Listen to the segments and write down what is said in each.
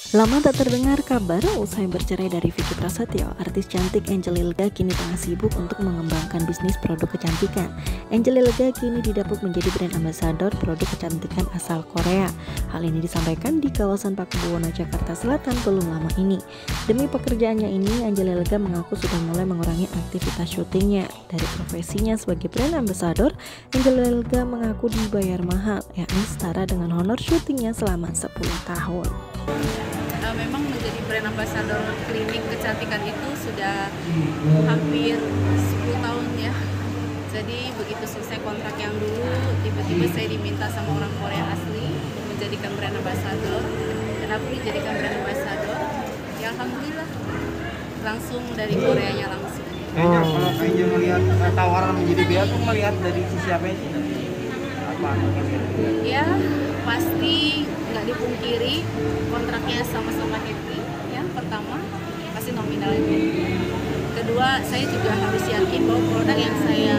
Lama tak terdengar kabar usai bercerai dari Vicky Prasetyo, artis cantik Angel Lilga kini tengah sibuk untuk mengembangkan bisnis produk kecantikan. Angel Lilga kini didapuk menjadi brand ambassador produk kecantikan asal Korea. Hal ini disampaikan di kawasan Pakubuwono, Jakarta Selatan belum lama ini. Demi pekerjaannya ini, Angel Lilga mengaku sudah mulai mengurangi aktivitas syutingnya. Dari profesinya sebagai brand ambassador, Angel Lilga mengaku dibayar mahal, yakni setara dengan honor syutingnya selama 10 tahun. Memang menjadi brand ambassador klinik kecantikan itu sudah hampir 10 tahun ya. Jadi begitu selesai kontrak yang dulu, tiba-tiba saya diminta sama orang Korea asli untuk menjadikan brand ambassador. Dan aku dijadikan brand ambassador. Ya alhamdulillah, langsung dari Koreanya langsung. Kayaknya kalau kayaknya melihat tawaran menjadi BA tuh melihat dari sisi apa sih? Apa? Ya pasti nggak dipungkiri kontraknya sama-sama happy ya. Pertama pasti nominal itu. Kedua, saya juga harus yakin bahwa produk yang saya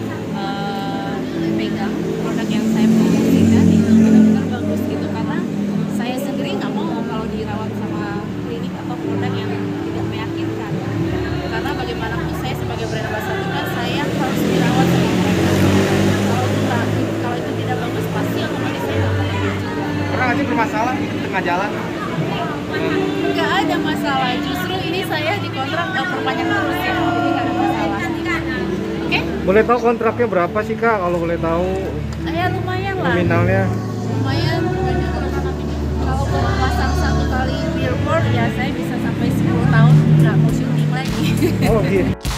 pegang, produk yang saya promosikan itu benar-benar bagus gitu, karena saya sendiri nggak mau kalau dirawat sama klinik atau produk yang tidak meyakinkan, karena bagaimanapun saya sebagai brand ambassador kan saya harus dirawat sama mereka. Kalau itu tidak bagus pasti otomatis saya nggak akan juga. Pernah nggak sih bermasalah di tengah jalan? Nggak ada masalah, justru ini saya dikontrak perpanjang terus ya, jadi nggak ada masalah. Oke? Boleh tahu kontraknya berapa sih Kak? Kalau boleh tahu Ya lumayan lah. nominalnya? Lumayan, kalau pasang satu kali billboard ya saya bisa sampai 10 tahun nggak mau syuting lagi. Oh gitu.